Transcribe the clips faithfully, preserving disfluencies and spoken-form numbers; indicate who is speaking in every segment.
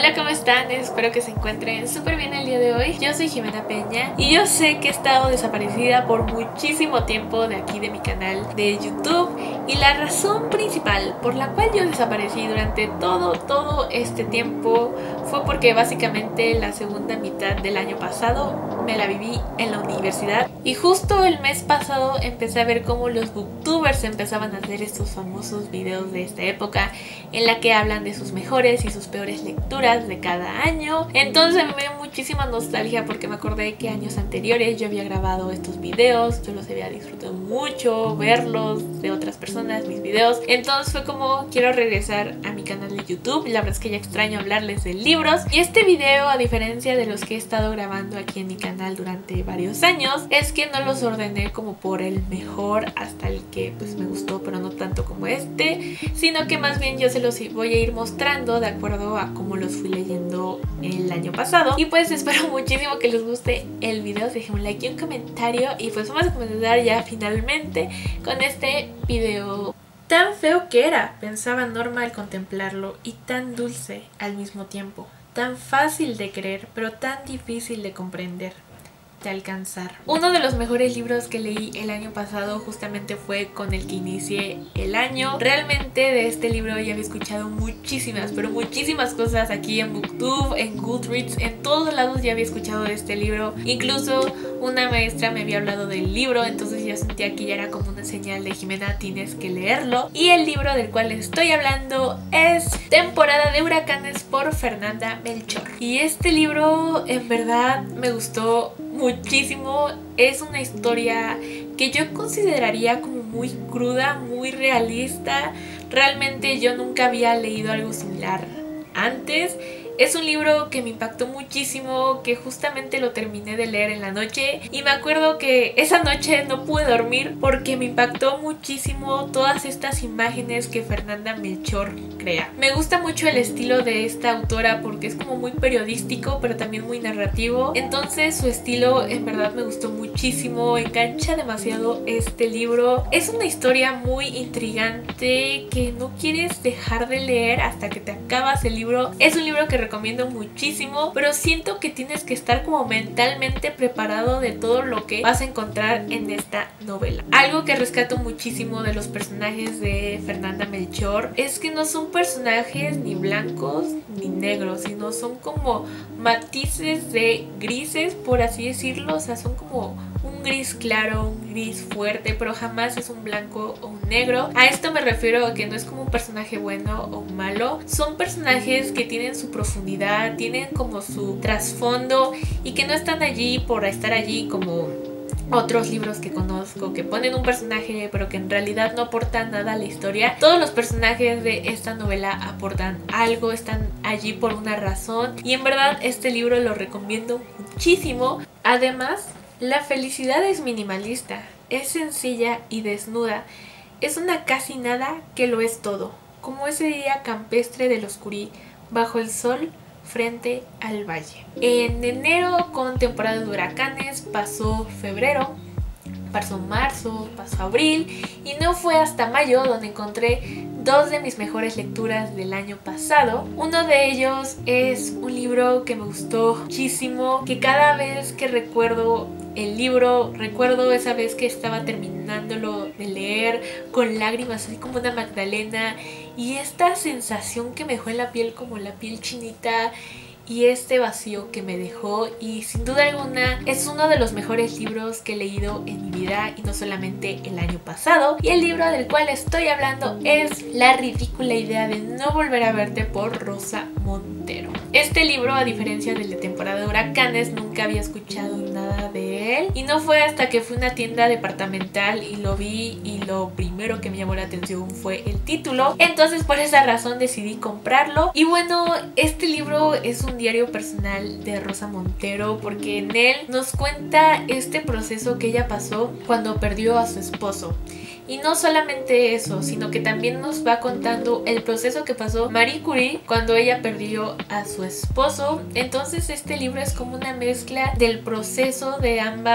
Speaker 1: Hola, ¿cómo están? Espero que se encuentren súper bien el día de hoy. Yo soy Jimena Peña y yo sé que he estado desaparecida por muchísimo tiempo de aquí de mi canal de YouTube, y la razón principal por la cual yo desaparecí durante todo, todo este tiempo fue porque básicamente la segunda mitad del año pasado me la viví en la universidad, y justo el mes pasado empecé a ver cómo los booktubers empezaban a hacer estos famosos videos de esta época en la que hablan de sus mejores y sus peores lecturas de cada año. Entonces me dio muchísima nostalgia porque me acordé que años anteriores yo había grabado estos videos, yo los había disfrutado mucho, verlos de otras personas, mis videos. Entonces fue como, quiero regresar a mi canal de YouTube. La verdad es que ya extraño hablarles de libros, y este video, a diferencia de los que he estado grabando aquí en mi canal durante varios años, es que no los ordené como por el mejor hasta el que pues me gustó, pero no tanto como este, sino que más bien yo se los voy a ir mostrando de acuerdo a cómo los fui leyendo el año pasado. Y pues espero muchísimo que les guste el video, dejen un like y un comentario, y pues vamos a comenzar ya finalmente con este video. Tan feo que era, pensaba Norma al contemplarlo, y tan dulce al mismo tiempo, tan fácil de creer, pero tan difícil de comprender, de alcanzar. Uno de los mejores libros que leí el año pasado justamente fue con el que inicié el año. Realmente de este libro ya había escuchado muchísimas, pero muchísimas cosas aquí en BookTube, en Goodreads, en todos lados ya había escuchado de este libro. Incluso una maestra me había hablado del libro, entonces yo sentía que ya era como una señal de Jimena, tienes que leerlo. Y el libro del cual estoy hablando es Temporada de Huracanes por Fernanda Melchor. Y este libro en verdad me gustó muchísimo. Es una historia que yo consideraría como muy cruda, muy realista. Realmente yo nunca había leído algo similar antes. Es un libro que me impactó muchísimo, que justamente lo terminé de leer en la noche, y me acuerdo que esa noche no pude dormir porque me impactó muchísimo todas estas imágenes que Fernanda Melchor crea. Me gusta mucho el estilo de esta autora porque es como muy periodístico pero también muy narrativo, entonces su estilo en verdad me gustó muchísimo, engancha demasiado este libro. Es una historia muy intrigante que no quieres dejar de leer hasta que te acabas el libro. Es un libro que recomiendo muchísimo, pero siento que tienes que estar como mentalmente preparado de todo lo que vas a encontrar en esta novela. Algo que rescato muchísimo de los personajes de Fernanda Melchor es que no son personajes ni blancos ni negros, sino son como matices de grises, por así decirlo. O sea, son como un gris claro, un gris fuerte, pero jamás es un blanco o un negro. A esto me refiero a que no es como un personaje bueno o malo, son personajes que tienen su profundidad, tienen como su trasfondo, y que no están allí por estar allí como otros libros que conozco que ponen un personaje pero que en realidad no aportan nada a la historia. Todos los personajes de esta novela aportan algo, están allí por una razón, y en verdad este libro lo recomiendo muchísimo. Además, la felicidad es minimalista, es sencilla y desnuda, es una casi nada que lo es todo, como ese día campestre del Oscurí, bajo el sol frente al valle. En enero, con temporada de huracanes, pasó febrero, pasó marzo, pasó abril, y no fue hasta mayo donde encontré dos de mis mejores lecturas del año pasado. Uno de ellos es un libro que me gustó muchísimo, que cada vez que recuerdo el libro, recuerdo esa vez que estaba terminándolo de leer con lágrimas así como una Magdalena, y esta sensación que me dejó en la piel, como la piel chinita, y este vacío que me dejó. Y sin duda alguna es uno de los mejores libros que he leído en mi vida, y no solamente el año pasado. Y el libro del cual estoy hablando es La ridícula idea de no volver a verte, por Rosa Montero. Este libro, a diferencia del de Temporada de Huracanes, nunca había escuchado nada de él, y no fue hasta que fui a una tienda departamental y lo vi, y lo primero que me llamó la atención fue el título. Entonces por esa razón decidí comprarlo. Y bueno, este libro es un diario personal de Rosa Montero, porque en él nos cuenta este proceso que ella pasó cuando perdió a su esposo. Y no solamente eso, sino que también nos va contando el proceso que pasó Marie Curie cuando ella perdió a su esposo. Entonces este libro es como una mezcla del proceso de ambas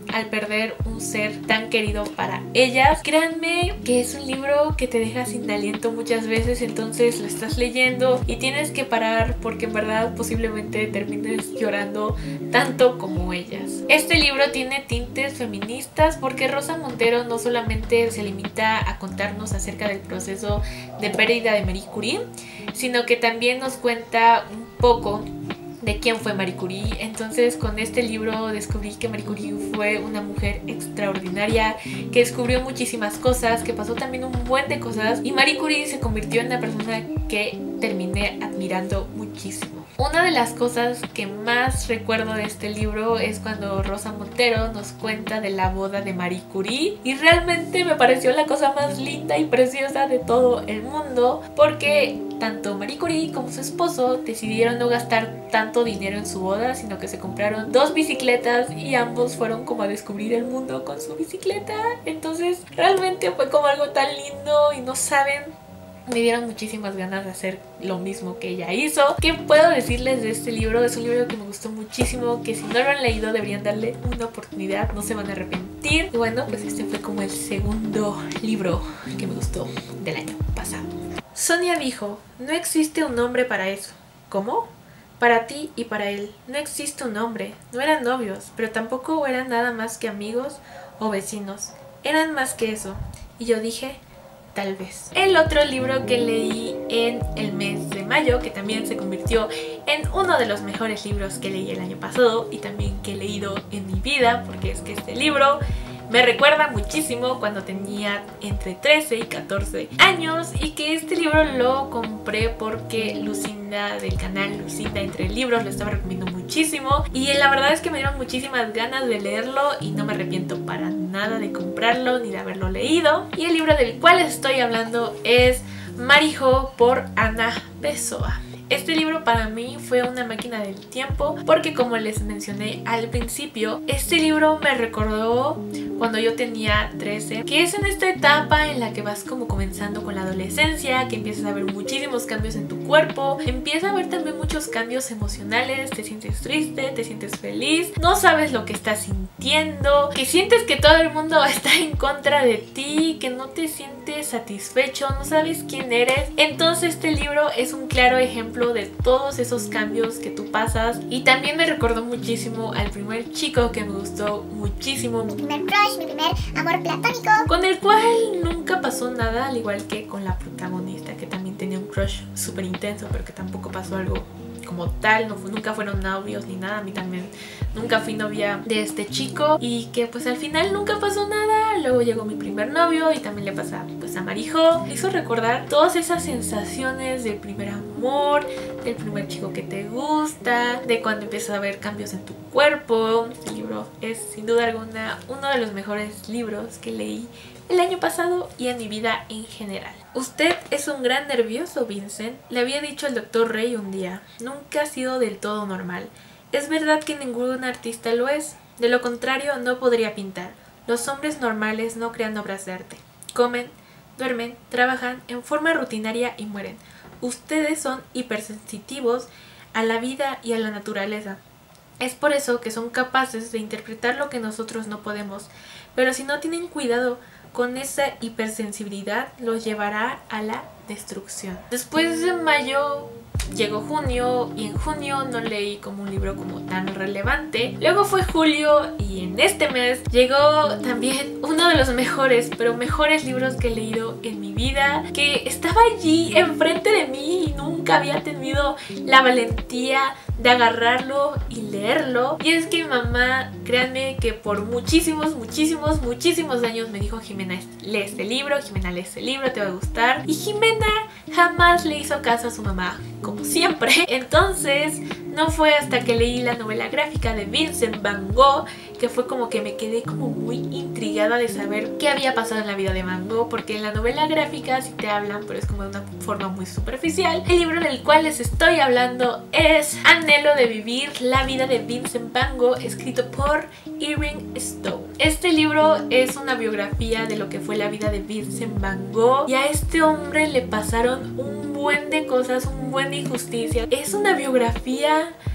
Speaker 1: al perder un ser tan querido para ellas. Créanme que es un libro que te deja sin aliento muchas veces, entonces lo estás leyendo y tienes que parar porque en verdad posiblemente termines llorando tanto como ellas. Este libro tiene tintes feministas porque Rosa Montero no solamente se limita a contarnos acerca del proceso de pérdida de Marie Curie, sino que también nos cuenta un poco de quién fue Marie Curie. Entonces con este libro descubrí que Marie Curie fue una mujer extraordinaria, que descubrió muchísimas cosas, que pasó también un buen de cosas, y Marie Curie se convirtió en una persona que terminé admirando muchísimo. Una de las cosas que más recuerdo de este libro es cuando Rosa Montero nos cuenta de la boda de Marie Curie, y realmente me pareció la cosa más linda y preciosa de todo el mundo, porque tanto Marie Curie como su esposo decidieron no gastar tanto dinero en su boda, sino que se compraron dos bicicletas y ambos fueron como a descubrir el mundo con su bicicleta. Entonces realmente fue como algo tan lindo y no saben, me dieron muchísimas ganas de hacer lo mismo que ella hizo. ¿Qué puedo decirles de este libro? Es un libro que me gustó muchísimo, que si no lo han leído deberían darle una oportunidad, no se van a arrepentir. Y bueno, pues este fue como el segundo libro que me gustó del año pasado. Sonia dijo, no existe un nombre para eso. ¿Cómo? Para ti y para él. No existe un nombre. No eran novios, pero tampoco eran nada más que amigos o vecinos. Eran más que eso. Y yo dije, tal vez. El otro libro que leí en el mes de mayo, que también se convirtió en uno de los mejores libros que leí el año pasado y también que he leído en mi vida, porque es que este libro me recuerda muchísimo cuando tenía entre trece y catorce años, y que este libro lo compré porque Lucinda del canal Lucinda Entre Libros lo estaba recomendando muchísimo, y la verdad es que me dieron muchísimas ganas de leerlo y no me arrepiento para nada de comprarlo ni de haberlo leído. Y el libro del cual estoy hablando es Marijo por Ana Pessoa. Este libro para mí fue una máquina del tiempo porque, como les mencioné al principio, este libro me recordó cuando yo tenía trece, que es en esta etapa en la que vas como comenzando con la adolescencia, que empiezas a ver muchísimos cambios en tu cuerpo, empieza a ver también muchos cambios emocionales, te sientes triste, te sientes feliz, no sabes lo que estás sintiendo, que sientes que todo el mundo está en contra de ti, que no te sientes satisfecho, no sabes quién eres. Entonces este libro es un claro ejemplo de todos esos cambios que tú pasas, y también me recordó muchísimo al primer chico que me gustó muchísimo,
Speaker 2: mi primer crush, mi primer amor platónico,
Speaker 1: con el cual nunca pasó nada, al igual que con la protagonista, que también tenía un crush súper intenso, pero que tampoco pasó algo como tal, no, nunca fueron novios ni nada. A mí también nunca fui novia de este chico, y que pues al final nunca pasó nada. Luego llegó mi primer novio y también le pasa pues a Marijo. Me hizo recordar todas esas sensaciones del primer amor, del primer chico que te gusta, de cuando empiezas a ver cambios en tu cuerpo. El libro es sin duda alguna uno de los mejores libros que leí el año pasado y en mi vida en general. Usted es un gran nervioso, Vincent, le había dicho el doctor Rey un día. Nunca ha sido del todo normal. Es verdad que ningún artista lo es. De lo contrario, no podría pintar. Los hombres normales no crean obras de arte. Comen, duermen, trabajan en forma rutinaria y mueren. Ustedes son hipersensitivos a la vida y a la naturaleza. Es por eso que son capaces de interpretar lo que nosotros no podemos. Pero si no tienen cuidado con esa hipersensibilidad, los llevará a la destrucción. Después de mayo llegó junio, y en junio no leí como un libro como tan relevante. Luego fue julio, y en este mes llegó también uno de los mejores, pero mejores libros que he leído en mi vida, que estaba allí enfrente de mí y nunca había tenido la valentía de agarrarlo y leerlo. Y es que mi mamá, créanme que por muchísimos, muchísimos, muchísimos años me dijo: Jimena, lee este libro, Jimena, lee este libro, te va a gustar. Y Jimena jamás le hizo caso a su mamá, como siempre. Entonces no fue hasta que leí la novela gráfica de Vincent Van Gogh que fue como que me quedé como muy intrigada de saber qué había pasado en la vida de Van Gogh, porque en la novela gráfica sí te hablan, pero es como de una forma muy superficial. El libro del cual les estoy hablando es Anhelo de vivir, la vida de Vincent Van Gogh, escrito por Irving Stone. Este libro es una biografía de lo que fue la vida de Vincent Van Gogh, y a este hombre le pasaron un buen de cosas, un buen de injusticias. Es una biografía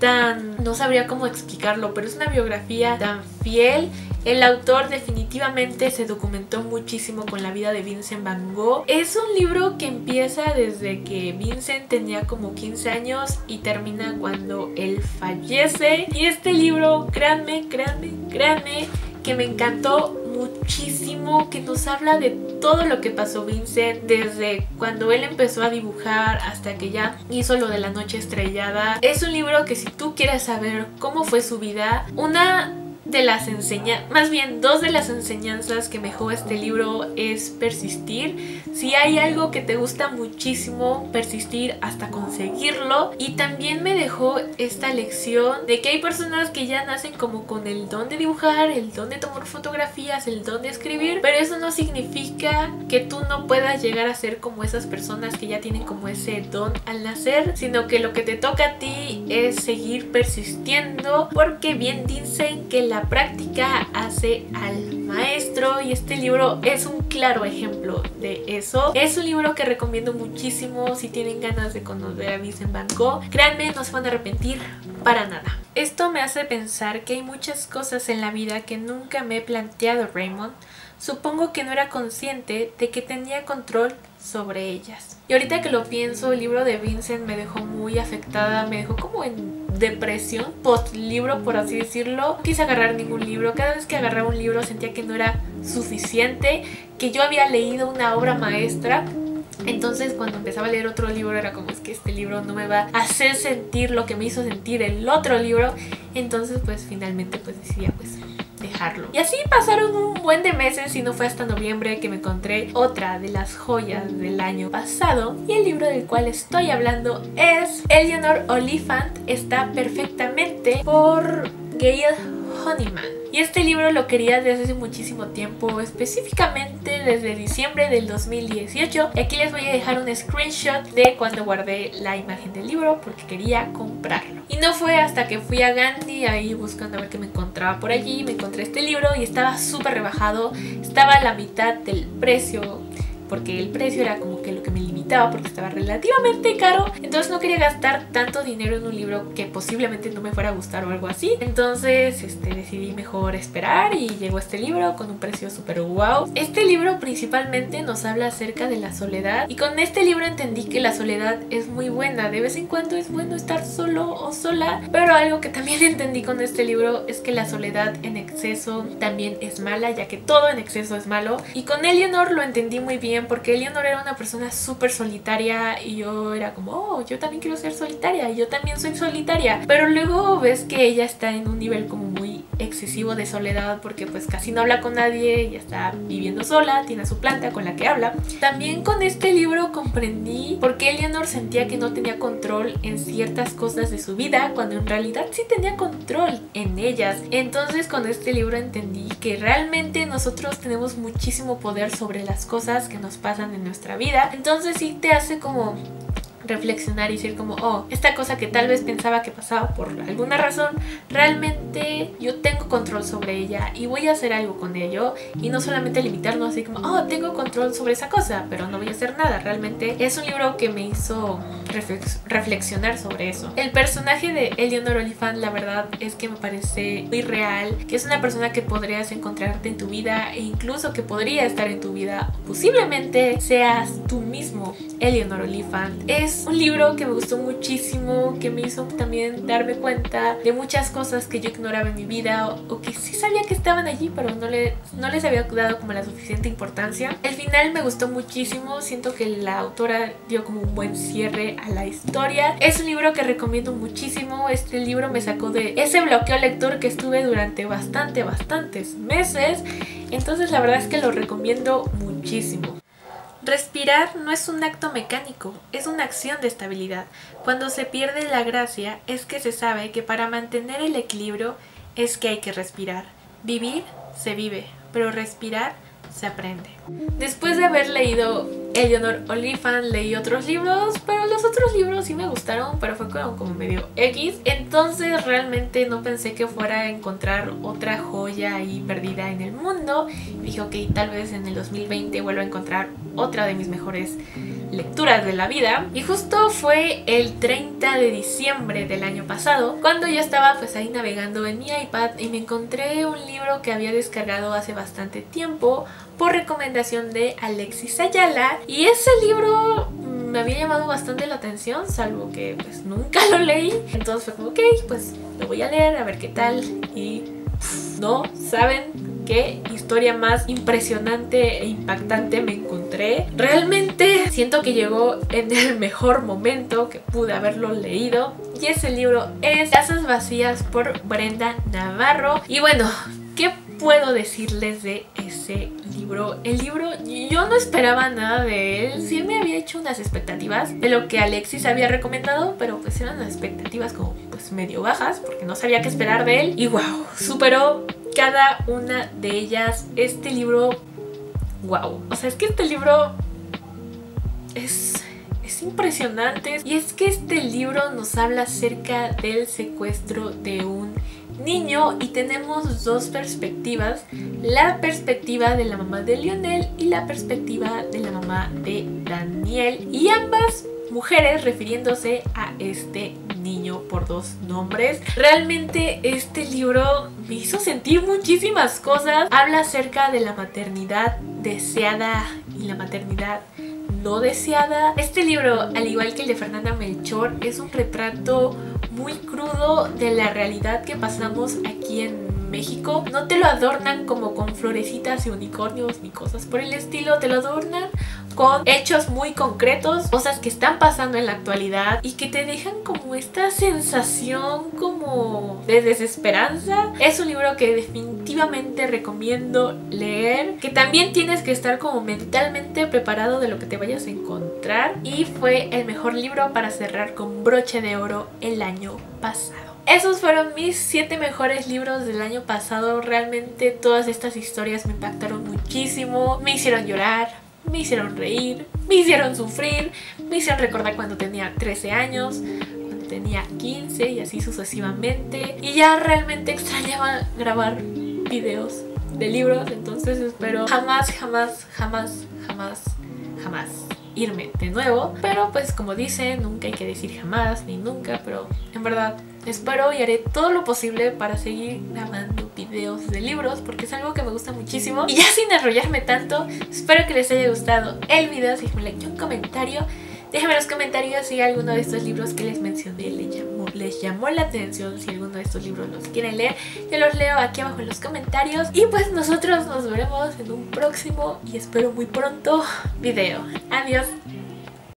Speaker 1: tan... no sabría cómo explicarlo, pero es una biografía tan fiel. El autor definitivamente se documentó muchísimo con la vida de Vincent Van Gogh. Es un libro que empieza desde que Vincent tenía como quince años y termina cuando él fallece. Y este libro, créanme, créanme, créanme, que me encantó muchísimo, que nos habla de todo lo que pasó Vincent desde cuando él empezó a dibujar hasta que ya hizo lo de La Noche Estrellada. Es un libro que si tú quieres saber cómo fue su vida, una de las enseñanzas, más bien dos de las enseñanzas que me dejó este libro es persistir. Si hay algo que te gusta muchísimo, persistir hasta conseguirlo. Y también me dejó esta lección de que hay personas que ya nacen como con el don de dibujar, el don de tomar fotografías, el don de escribir, pero eso no significa que tú no puedas llegar a ser como esas personas que ya tienen como ese don al nacer, sino que lo que te toca a ti es seguir persistiendo, porque bien dicen que la La práctica hace al maestro, y este libro es un claro ejemplo de eso. Es un libro que recomiendo muchísimo si tienen ganas de conocer a Vincent Van Gogh. Créanme, no se van a arrepentir para nada. Esto me hace pensar que hay muchas cosas en la vida que nunca me he planteado, Raymond. Supongo que no era consciente de que tenía control sobre ellas. Y ahorita que lo pienso, el libro de Vincent me dejó muy afectada, me dejó como en depresión post libro, por así decirlo. No quise agarrar ningún libro. Cada vez que agarraba un libro sentía que no era suficiente, que yo había leído una obra maestra. Entonces cuando empezaba a leer otro libro era como, es que este libro no me va a hacer sentir lo que me hizo sentir el otro libro. Entonces pues finalmente pues decidí pues dejarlo. Y así pasaron un buen de meses y no fue hasta noviembre que me encontré otra de las joyas del año pasado. Y el libro del cual estoy hablando es Eleanor Oliphant está perfectamente, por Gail Honeyman. Y este libro lo quería desde hace muchísimo tiempo, específicamente desde diciembre del dos mil dieciocho. Y aquí les voy a dejar un screenshot de cuando guardé la imagen del libro porque quería comprarlo. Y no fue hasta que fui a Gandhi ahí buscando a ver qué me encontraba por allí. Me encontré este libro y estaba súper rebajado, estaba a la mitad del precio, porque el precio era como que lo que me limitaba porque estaba relativamente caro. Entonces no quería gastar tanto dinero en un libro que posiblemente no me fuera a gustar o algo así. Entonces este, decidí mejor esperar y llegó este libro con un precio súper wow. Este libro principalmente nos habla acerca de la soledad, y con este libro entendí que la soledad es muy buena. De vez en cuando es bueno estar solo o sola, pero algo que también entendí con este libro es que la soledad en exceso también es mala, ya que todo en exceso es malo. Y con Eleanor lo entendí muy bien, porque Eleanor era una persona súper solitaria y yo era como, oh, yo también quiero ser solitaria, yo también soy solitaria. Pero luego ves que ella está en un nivel como muy excesivo de soledad, porque pues casi no habla con nadie, ya está viviendo sola, tiene a su planta con la que habla. También con este libro comprendí por qué Eleanor sentía que no tenía control en ciertas cosas de su vida, cuando en realidad sí tenía control en ellas. Entonces con este libro entendí que realmente nosotros tenemos muchísimo poder sobre las cosas que nos pasan en nuestra vida. Entonces sí te hace como reflexionar y decir como, oh, esta cosa que tal vez pensaba que pasaba por alguna razón, realmente yo tengo control sobre ella y voy a hacer algo con ello, y no solamente limitarnos así como, oh, tengo control sobre esa cosa, pero no voy a hacer nada. Realmente es un libro que me hizo reflex reflexionar sobre eso. El personaje de Eleanor Oliphant, la verdad es que me parece muy real, que es una persona que podrías encontrarte en tu vida, e incluso que podría estar en tu vida. Posiblemente seas tú mismo Eleanor Oliphant. Es un libro que me gustó muchísimo, que me hizo también darme cuenta de muchas cosas que yo ignoraba en mi vida, o, o que sí sabía que estaban allí, pero no, le, no les había dado como la suficiente importancia. El final me gustó muchísimo, siento que la autora dio como un buen cierre a la historia. Es un libro que recomiendo muchísimo. Este libro me sacó de ese bloqueo lector que estuve durante bastante, bastantes meses. Entonces la verdad es que lo recomiendo muchísimo. Respirar no es un acto mecánico, es una acción de estabilidad. Cuando se pierde la gracia es que se sabe que para mantener el equilibrio es que hay que respirar. Vivir se vive, pero respirar se aprende. Después de haber leído Eleanor Oliphant, leí otros libros, pero los otros libros sí me gustaron, pero fue como, como medio X. Entonces realmente no pensé que fuera a encontrar otra joya ahí perdida en el mundo. Dije, ok, tal vez en el dos mil veinte vuelva a encontrar otra de mis mejores lecturas de la vida. Y justo fue el treinta de diciembre del año pasado cuando yo estaba pues ahí navegando en mi iPad y me encontré un libro que había descargado hace bastante tiempo por recomendación de Alexis Ayala, y ese libro me había llamado bastante la atención, salvo que pues nunca lo leí. Entonces fue como ok, pues lo voy a leer a ver qué tal. Y pff, no saben qué historia más impresionante e impactante me encontré. Realmente siento que llegó en el mejor momento que pude haberlo leído, y ese libro es Casas Vacías por Brenda Navarro. Y bueno, ¿qué puedo decirles de ese libro? El libro, yo no esperaba nada de él. Sí me había hecho unas expectativas de lo que Alexis había recomendado, pero pues eran unas expectativas como pues medio bajas porque no sabía qué esperar de él. Y wow, superó cada una de ellas. Este libro, wow, o sea, es que este libro es... es impresionante. Y es que este libro nos habla acerca del secuestro de un niño y tenemos dos perspectivas: la perspectiva de la mamá de Lionel y la perspectiva de la mamá de Daniel, y ambas mujeres refiriéndose a este niño por dos nombres. Realmente este libro me hizo sentir muchísimas cosas. Habla acerca de la maternidad deseada y la maternidad no deseada. Este libro, al igual que el de Fernanda Melchor, es un retrato muy crudo de la realidad que pasamos aquí en México. No te lo adornan como con florecitas y unicornios ni cosas por el estilo, te lo adornan con hechos muy concretos, cosas que están pasando en la actualidad y que te dejan como esta sensación como de desesperanza. Es un libro que definitivamente recomiendo leer, que también tienes que estar como mentalmente preparado de lo que te vayas a encontrar, y fue el mejor libro para cerrar con broche de oro el año pasado. Esos fueron mis siete mejores libros del año pasado. Realmente todas estas historias me impactaron muchísimo, me hicieron llorar, me hicieron reír, me hicieron sufrir, me hicieron recordar cuando tenía trece años, cuando tenía quince y así sucesivamente. Y ya realmente extrañaba grabar videos de libros, entonces espero jamás, jamás, jamás, jamás, jamás irme de nuevo. Pero pues como dicen, nunca hay que decir jamás ni nunca, pero en verdad espero y haré todo lo posible para seguir grabando videos de libros porque es algo que me gusta muchísimo. Y ya sin enrollarme tanto, espero que les haya gustado el video. Si me like un comentario, déjenme en los comentarios si alguno de estos libros que les mencioné les llamó, les llamó la atención, si alguno de estos libros los quieren leer. Yo los leo aquí abajo en los comentarios. Y pues nosotros nos veremos en un próximo y espero muy pronto video. Adiós.